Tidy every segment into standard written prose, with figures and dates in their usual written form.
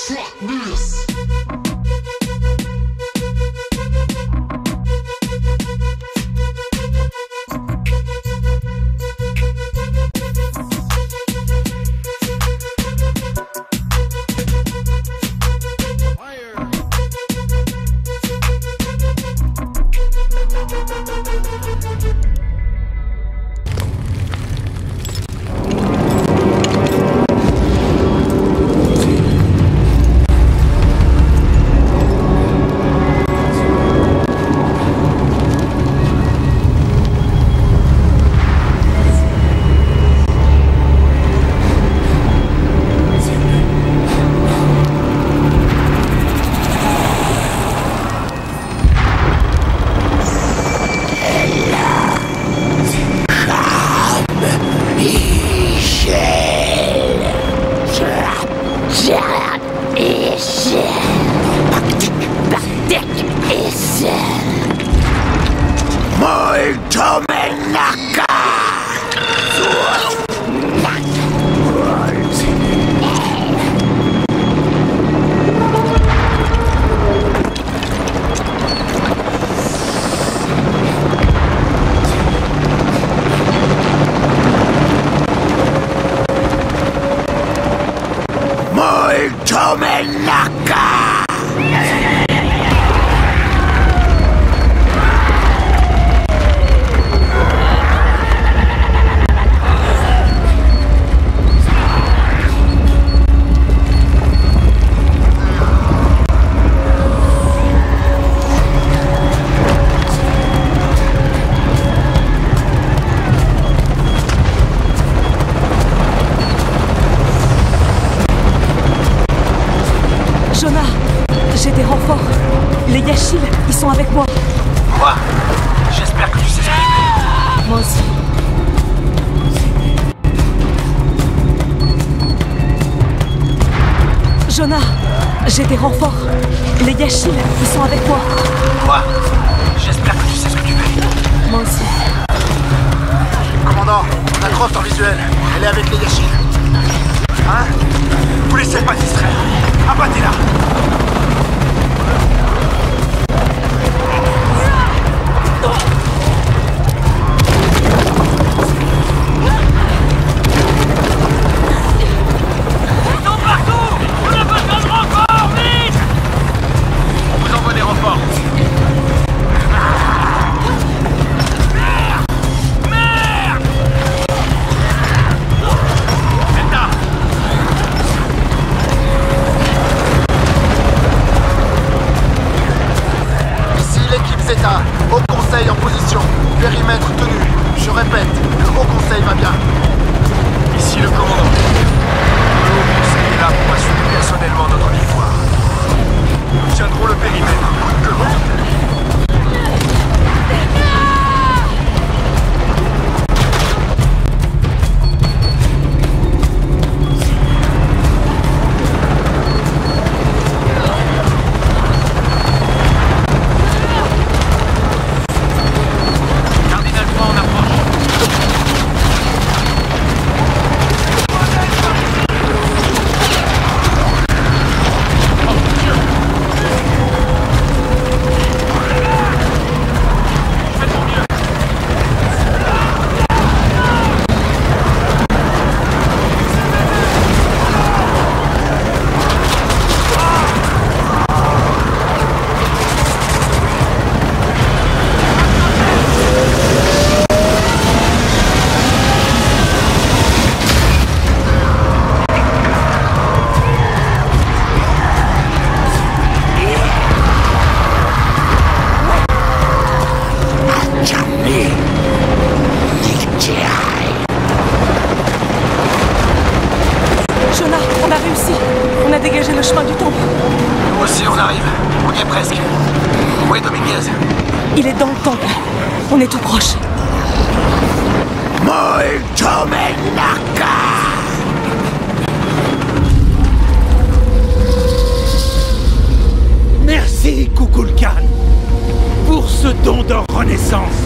J'ai des renforts. Les Yashil, ils sont avec moi. Quoi? J'espère que tu sais ce que tu fais. Moi aussi. Jonah, j'ai des renforts. Les Yashil, ils sont avec moi. Quoi? J'espère que tu sais ce que tu fais. Moi aussi. Commandant, on a Croft en visuel. Elle est avec les Yashil. Hein? Vous laissez pas distraire. Abattez-la. Au conseil en position, périmètre tenu. Je répète, le haut conseil va bien. Ici le commandant. Le haut conseil est là pour assurer personnellement notre victoire. Nous tiendrons le périmètre, coûte que coûte. Il est dans le temple. On est tout proche. Merci, Kukulkan, pour ce don de renaissance.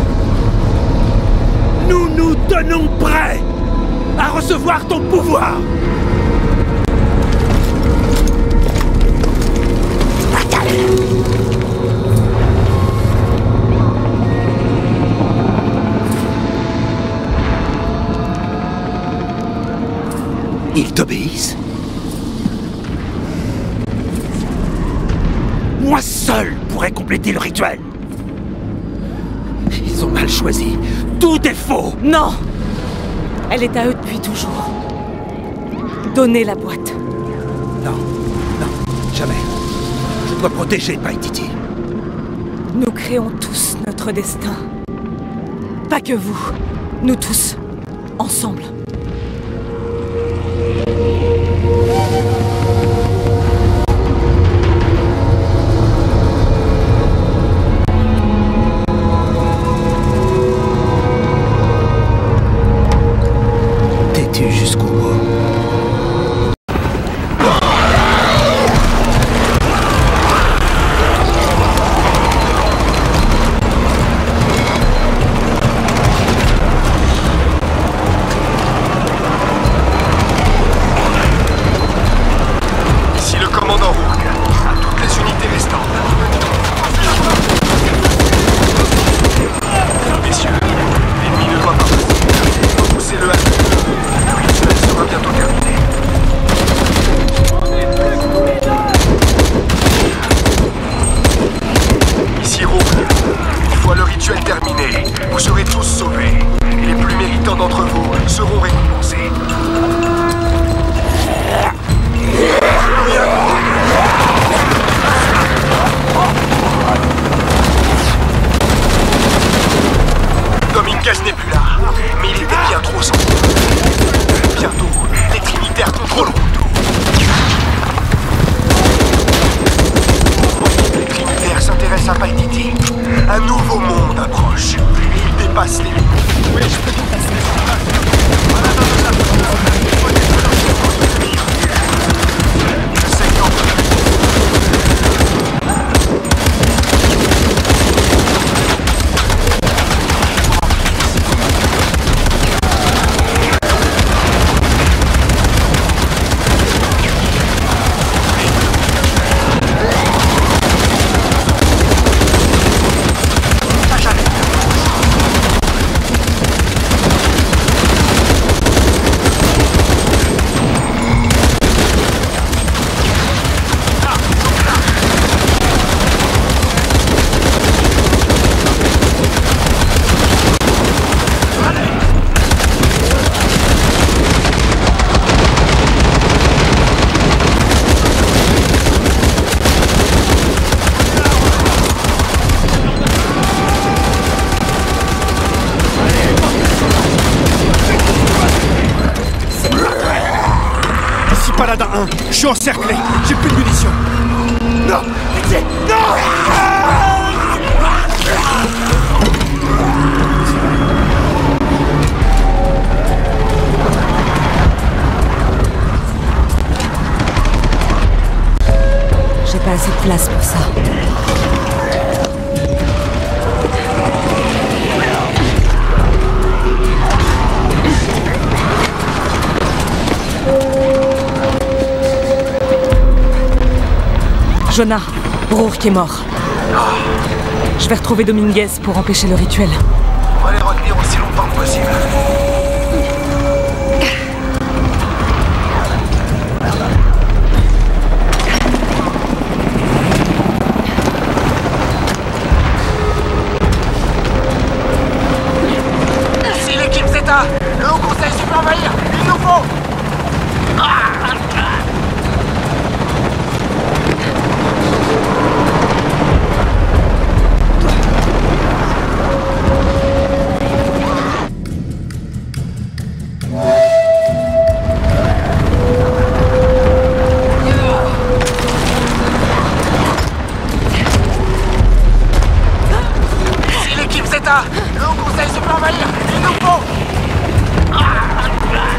Nous nous tenons prêts à recevoir ton pouvoir. Ils t'obéissent? Moi seul pourrais compléter le rituel. Ils ont mal choisi. Tout est faux. Non! Elle est à eux depuis toujours. Donnez la boîte. Non, non, jamais. Je dois protéger Paititi. Nous créons tous notre destin. Pas que vous. Nous tous. Ensemble. Têtu jusqu'au bout. Ici le commandant Rourke, à toutes les unités restantes. Messieurs, l'ennemi ne doit pas passer. Repoussez-le à nous. Le rituel sera bientôt terminé. Ici Rourke, une fois le rituel terminé, vous serez tous sauvés. Et les plus méritants d'entre vous seront récompensés. Dominguez n'est plus là, mais il était bien trop sans. Bientôt, les Trinitaires contrôleront tout. Les Trinitaires s'intéressent à Paititi. Un nouveau monde approche. Il dépasse les limites. Oui, je peux tout passer. Je sais qu'en Paladin 1, je suis encerclé, j'ai plus de munitions. Non, pitié, non! J'ai pas assez de place pour ça. Jonah, Rourke est mort. Je vais retrouver Dominguez pour empêcher le rituel. On va les retenir aussi longtemps que possible. Ici l'équipe Zeta, le Haut Conseil se fait envahir. Il nous faut. Le Haut Conseil se fait envahir. Il nous faut.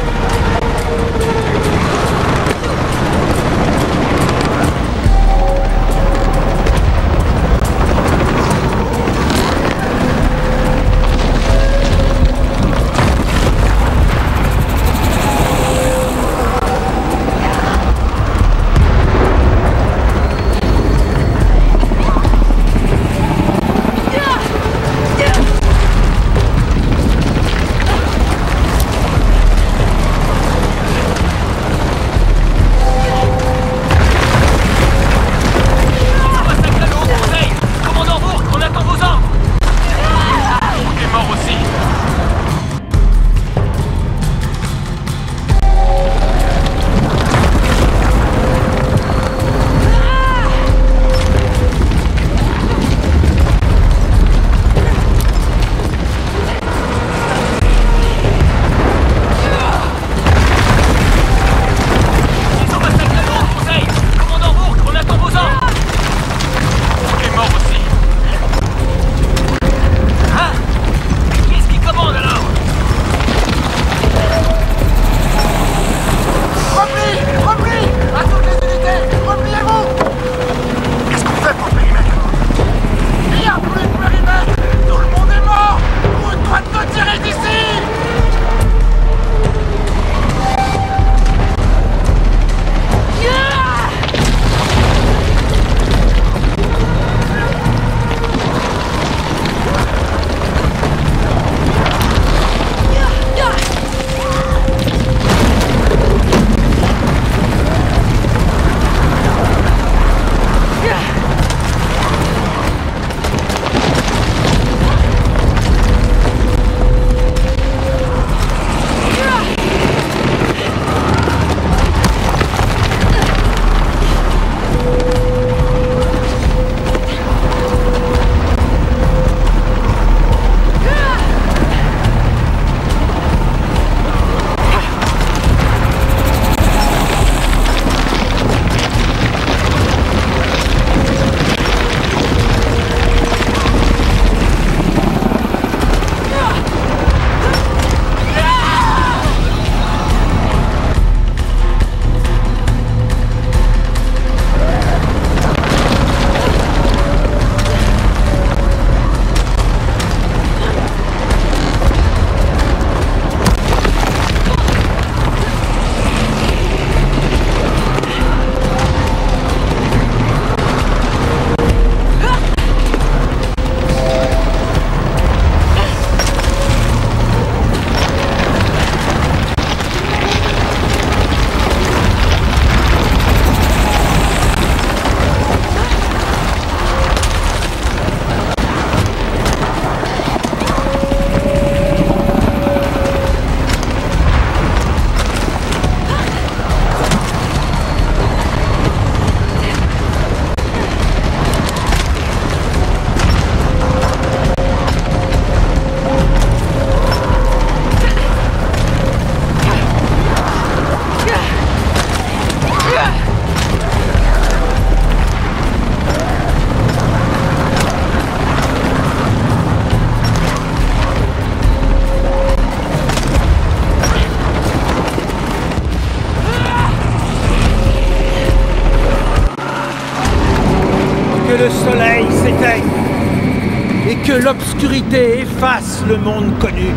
le soleil s'éteigne et que l'obscurité efface le monde connu.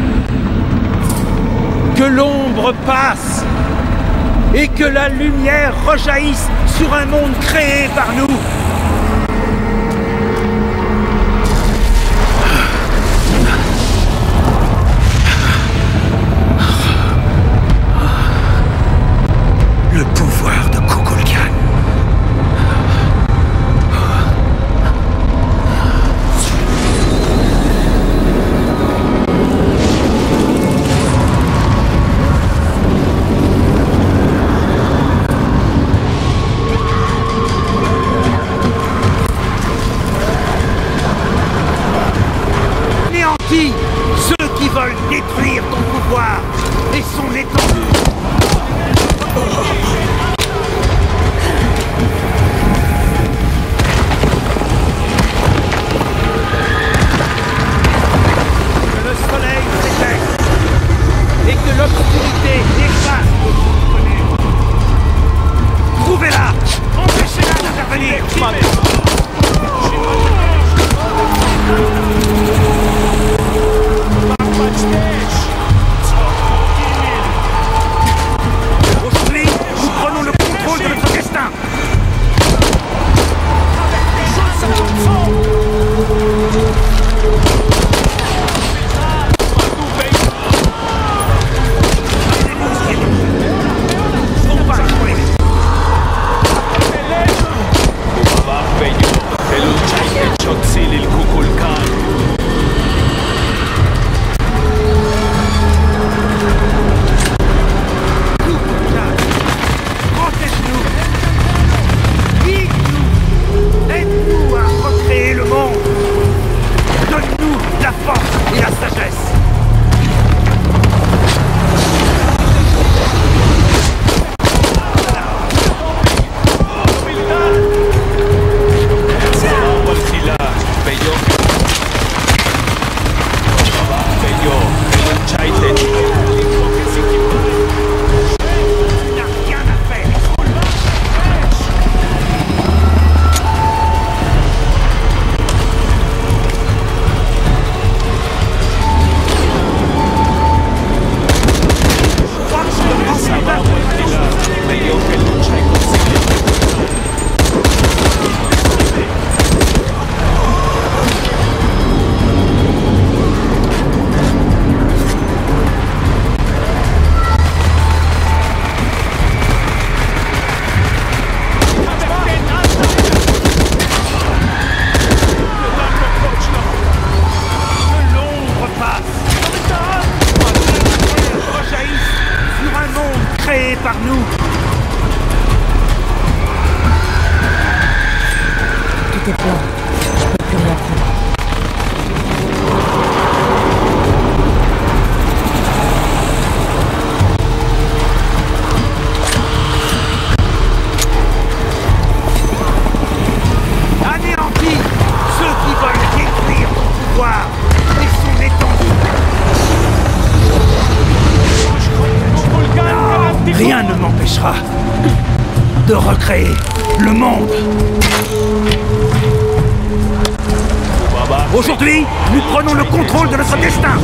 Que l'ombre passe et que la lumière rejaillisse sur un monde créé par nous. Le pouvoir de Kukulkan. Néantis ceux qui veulent détruire ton pouvoir et son étendue. Et que l'obscurité efface le monde connu. Trouvez-la! Empêchez-la d'intervenir! Aujourd'hui, nous prenons le contrôle de notre destin! Par nous. Tout est plein. Je peux plus rien prendre. Anéantis ceux qui veulent détruire ton pouvoir et son étendue. Rien ne m'empêchera de recréer le monde. Aujourd'hui, nous prenons le contrôle de notre destin.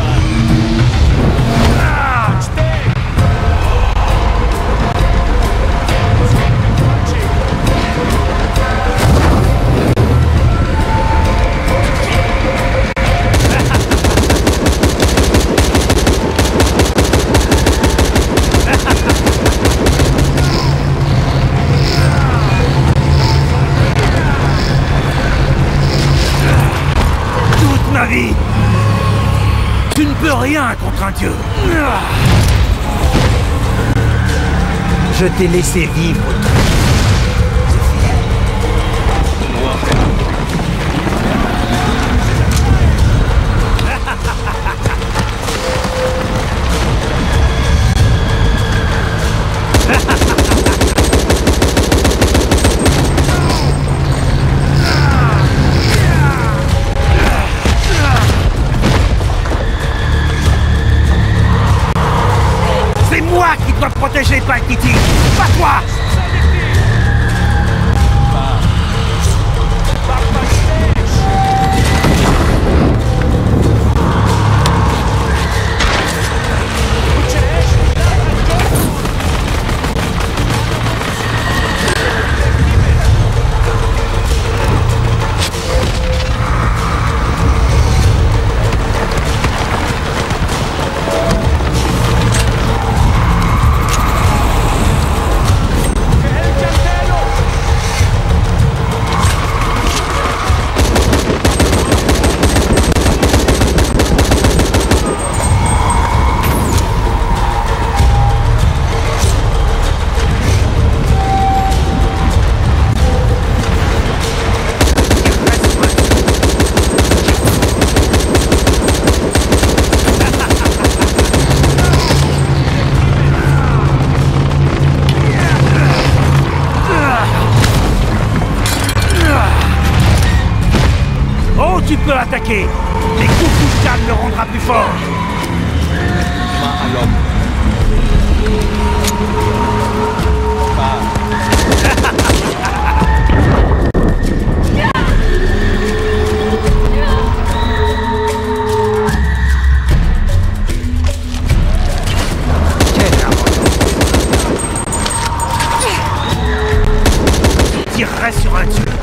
Ma vie, tu ne peux rien contre un dieu. Je t'ai laissé vivre. Protégé Paikiti, pas toi. peut attaquer. Les coups de canne le rendra plus fort. Main à l'homme. Tirerait sur un dieu.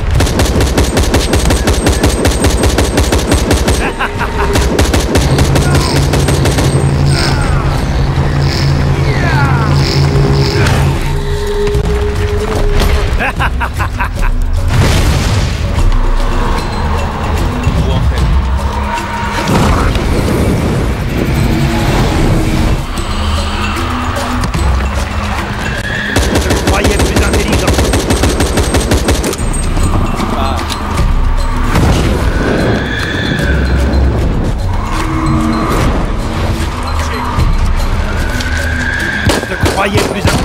Je croyais plus intelligent. Je croyais plus intelligent.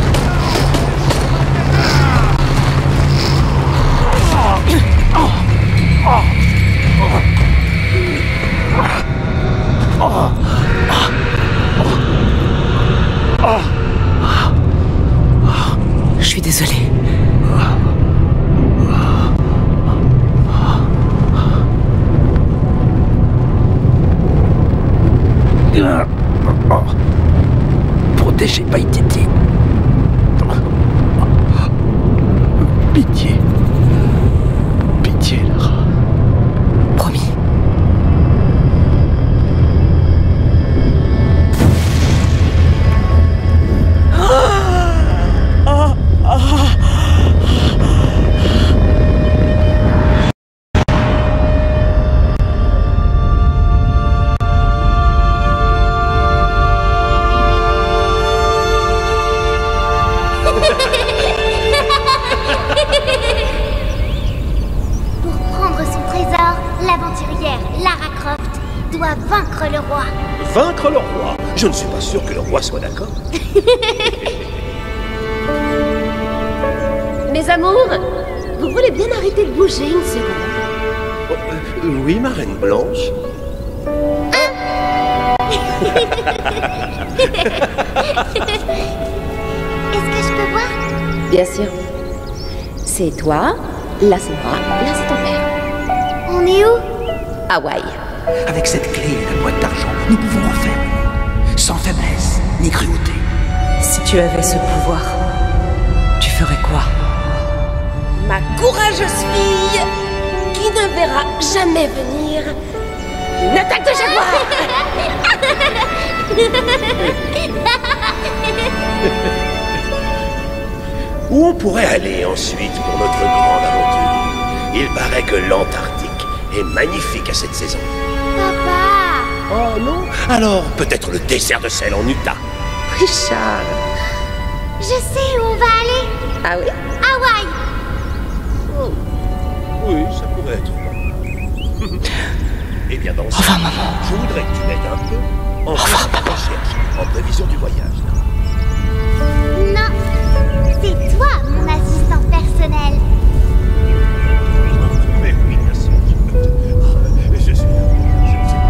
Je suis désolée. Protégez Paititi. Pitié. Pitié, Lara. Promis. Pour prendre son trésor, l'aventurière Lara Croft doit vaincre le roi. Vaincre le roi? Je ne suis pas sûr que le roi soit d'accord. Mes amours, vous voulez bien arrêter de bouger une seconde? Oui, ma reine blanche. Est-ce que je peux voir? Bien sûr. C'est toi, là c'est moi, là c'est ton père. On est où? Hawaï. Avec cette clé et la boîte d'argent, nous pouvons en faire une. Sans faiblesse, ni cruauté. Si tu avais ce pouvoir, tu ferais quoi? Ma courageuse fille, qui ne verra jamais venir une attaque de jaguar. Où on pourrait aller ensuite pour notre grande aventure? Il paraît que l'Antarctique est magnifique à cette saison. Papa! Oh non? Alors peut-être le dessert de sel en Utah. Richard. Je sais où on va aller! Ah oui? Hawaï! Oui, ça pourrait être bon. Eh bien, dans ce cas, je voudrais que tu m'aides un peu en faisant ta recherche, en prévision du voyage. Non! C'est toi, mon assistant personnel! Mais oui, bien sûr. Je ne sais pas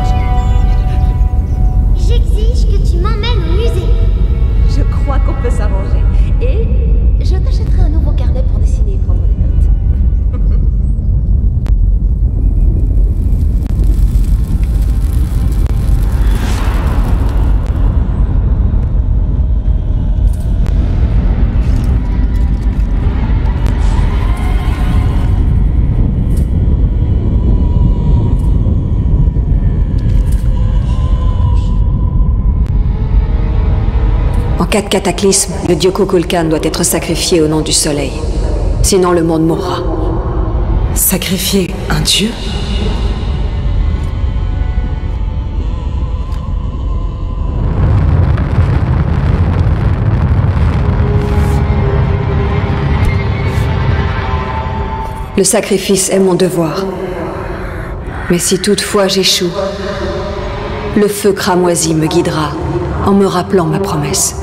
ce que... J'exige que tu m'emmènes au musée! Je crois qu'on peut s'arranger. Et je t'achèterai un nouveau carnet pour dessiner et prendre des notes. En cas de cataclysme, le dieu Kukulkan doit être sacrifié au nom du soleil. Sinon le monde mourra. Sacrifier un dieu? Le sacrifice est mon devoir. Mais si toutefois j'échoue, le feu cramoisi me guidera en me rappelant ma promesse.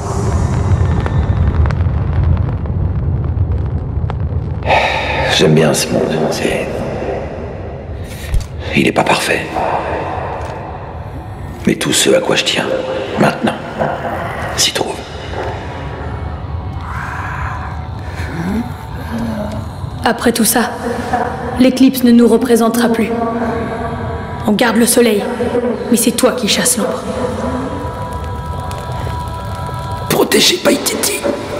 J'aime bien ce monde, c'est... Il n'est pas parfait. Mais tout ce à quoi je tiens, maintenant, s'y trouve. Après tout ça, l'éclipse ne nous représentera plus. On garde le soleil, mais c'est toi qui chasses l'ombre. Protégez Paititi.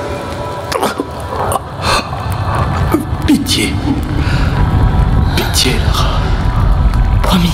Pitié. Pitié, Lara. Promis.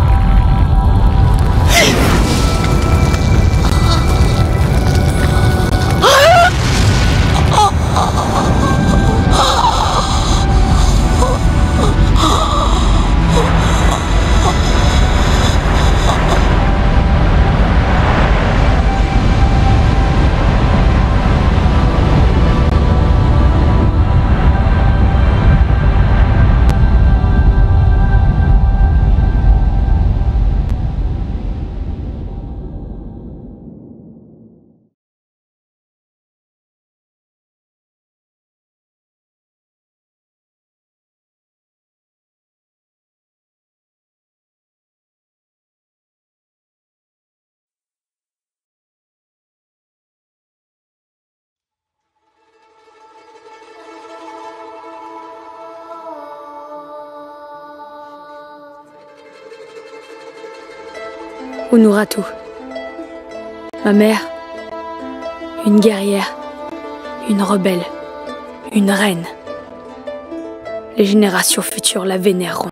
Unuratu, ma mère, une guerrière, une rebelle, une reine. Les générations futures la vénéreront.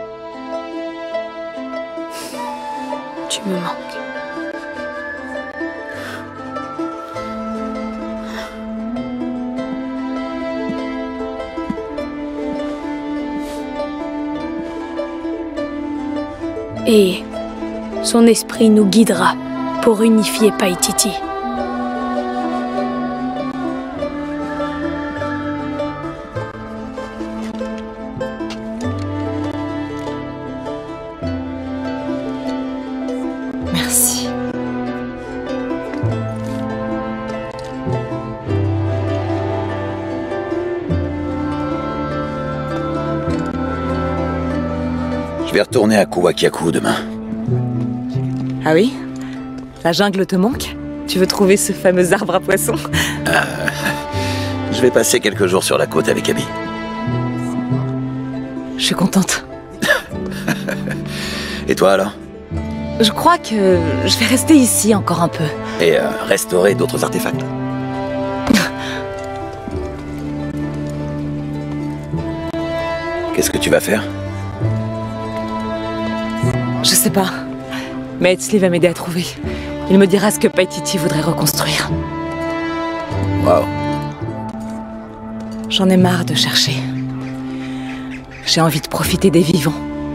Tu me manques. Et son esprit nous guidera pour unifier Paititi. Merci. Je vais retourner à Kuwakiaku demain. Ah oui? La jungle te manque? Tu veux trouver ce fameux arbre à poissons? Je vais passer quelques jours sur la côte avec Abby. Je suis contente. Et toi alors? Je crois que je vais rester ici encore un peu. Et restaurer d'autres artefacts. Qu'est-ce que tu vas faire? Je sais pas. Mais Etzli va m'aider à trouver. Il me dira ce que Paititi voudrait reconstruire. Waouh. J'en ai marre de chercher. J'ai envie de profiter des vivants.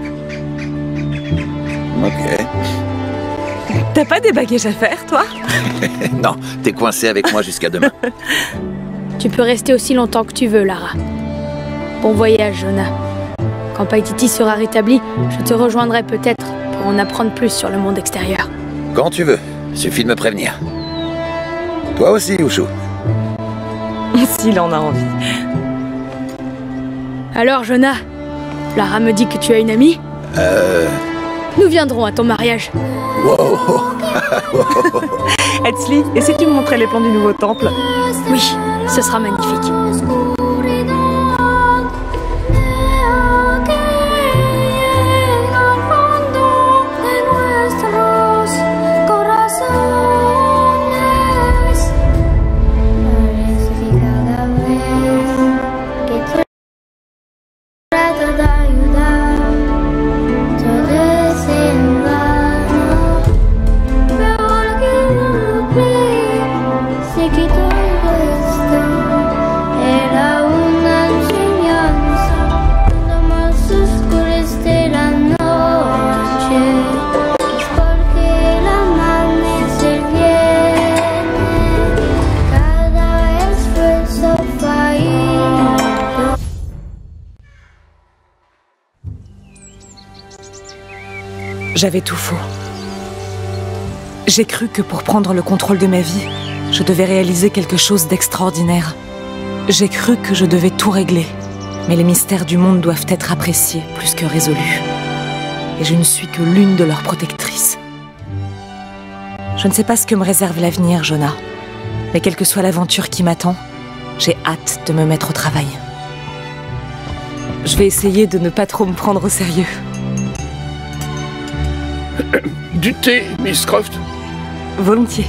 Ok. T'as pas des bagages à faire, toi? Non, t'es coincé avec moi jusqu'à demain. Tu peux rester aussi longtemps que tu veux, Lara. Bon voyage, Jonah. Quand Paititi sera rétabli, je te rejoindrai peut-être pour en apprendre plus sur le monde extérieur. Quand tu veux, suffit de me prévenir. Toi aussi, Ushu. S'il en a envie. Alors, Jonah, Lara me dit que tu as une amie? Nous viendrons à ton mariage. Wow. Etzli, et si tu me montrais les plans du nouveau temple? Oui, ce sera magnifique. J'avais tout faux. J'ai cru que pour prendre le contrôle de ma vie, je devais réaliser quelque chose d'extraordinaire. J'ai cru que je devais tout régler. Mais les mystères du monde doivent être appréciés plus que résolus. et je ne suis que l'une de leurs protectrices. Je ne sais pas ce que me réserve l'avenir, Jonah, mais quelle que soit l'aventure qui m'attend, j'ai hâte de me mettre au travail. Je vais essayer de ne pas trop me prendre au sérieux. Du thé, Miss Croft? Volontiers.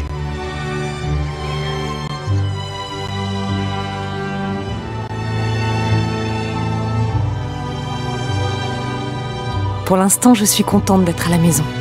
Pour l'instant, je suis contente d'être à la maison.